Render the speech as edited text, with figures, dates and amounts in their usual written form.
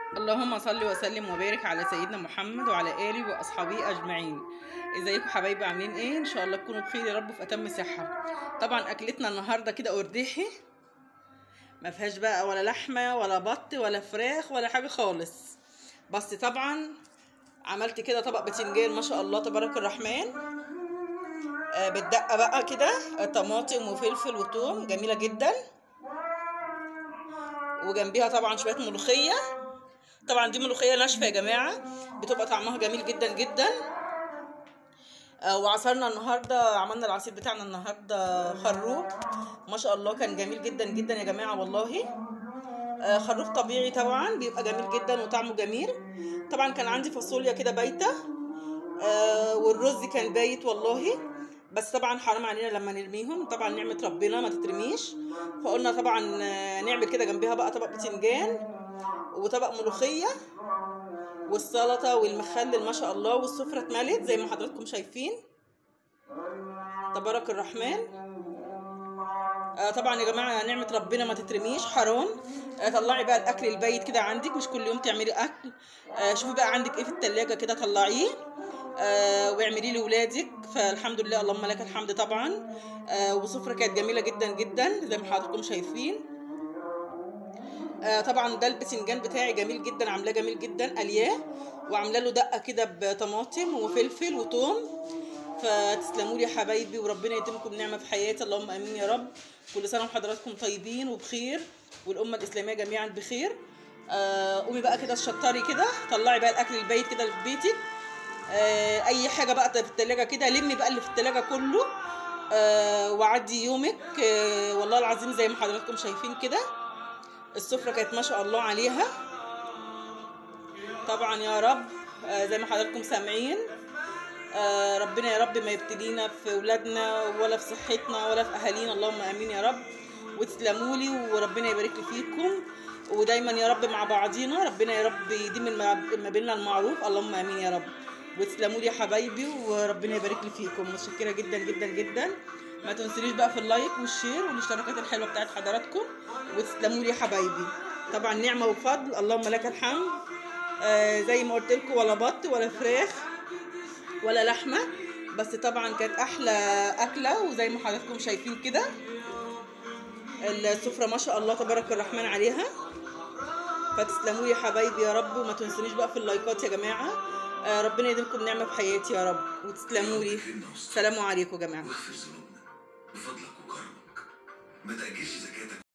اللهم صل وسلم وبارك على سيدنا محمد وعلى اله واصحابه اجمعين. ازيكم حبايبي؟ عاملين ايه؟ ان شاء الله تكونوا بخير يا رب في اتم صحه. طبعا اكلتنا النهارده كده قرداحي، ما فيهاش بقى ولا لحمه ولا بط ولا فراخ ولا حاجه خالص. بس طبعا عملت كده طبق بتنجان ما شاء الله تبارك الرحمن، بالدقه بقى كده، طماطم وفلفل وثوم، جميله جدا. وجنبيها طبعا شويه ملوخيه. طبعا دي ملوخيه ناشفه يا جماعه، بتبقى طعمها جميل جدا جدا. وعصرنا النهارده، عملنا العصير بتاعنا النهارده خروب ما شاء الله، كان جميل جدا جدا يا جماعه والله. خروب طبيعي طبعا بيبقى جميل جدا وطعمه جميل. طبعا كان عندي فاصوليا كده بايته، والرز كان بايت والله. بس طبعا حرام علينا لما نرميهم، طبعا نعمه ربنا ما تترميش. فقلنا طبعا نعمل كده جنبها بقى طبق بتنجان وطبق ملوخيه والسلطه والمخلل ما شاء الله، والسفره اتملت زي ما حضراتكم شايفين تبارك الرحمن. طبعا يا جماعه نعمه ربنا ما تترميش، حرام. طلعي بقى الاكل البايت كده عندك، مش كل يوم تعملي اكل. شوفي بقى عندك ايه في التلاجة كده طلعيه، واعمليه لاولادك. فالحمد لله اللهم لك الحمد طبعا. وسفره كانت جميله جدا جدا زي ما حضراتكم شايفين. طبعا ده البتنجان بتاعي جميل جدا، عاملاه جميل جدا، قلياه وعامله له دقه كده بطماطم وفلفل وثوم. فتسلموا لي يا حبايبي، وربنا يديمكم نعمه في حياتي، اللهم امين يا رب. كل سنه وحضراتكم طيبين وبخير، والامه الاسلاميه جميعا بخير. قومي بقى كده الشطاري كده، طلعي بقى الاكل البايت كده في بيتك. اي حاجه بقى في التلاجة كده، لمي بقى اللي في التلاجة كله. وعدي يومك. والله العظيم زي ما حضراتكم شايفين كده، السفره كانت ما شاء الله عليها. طبعا يا رب زي ما حضراتكم سامعين، ربنا يا رب ما يبتلينا في ولادنا ولا في صحتنا ولا في اهالينا، اللهم امين يا رب. وتسلموا لي وربنا يبارك لي فيكم، ودايما يا رب مع بعضينا، ربنا يا رب يديم ما بيننا المعروف، اللهم امين يا رب. وتسلموا لي يا حبايبي وربنا يبارك لي فيكم، متشكره جدا جدا جدا. ما تنسونيش بقى في اللايك والشير والاشتراكات الحلوه بتاعت حضراتكم. وتسلموا لي يا حبايبي، طبعا نعمه وفضل، اللهم لك الحمد. زي ما قلت لكم، ولا بط ولا فراخ ولا لحمه، بس طبعا كانت احلى اكله. وزي ما حضراتكم شايفين كده السفره ما شاء الله تبارك الرحمن عليها. فتسلموا لي يا حبايبي يا رب، وما تنسونيش بقى في اللايكات يا جماعه. ربنا يديمكم نعمه في حياتي يا رب، وتسلموا لي. سلام عليكم يا جماعه. بفضلك وكرمك ما تأجلش زكاتك.